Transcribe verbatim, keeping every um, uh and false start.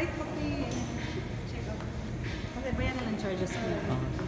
right? Pag may check up. Kasi ba yan lang charges ko.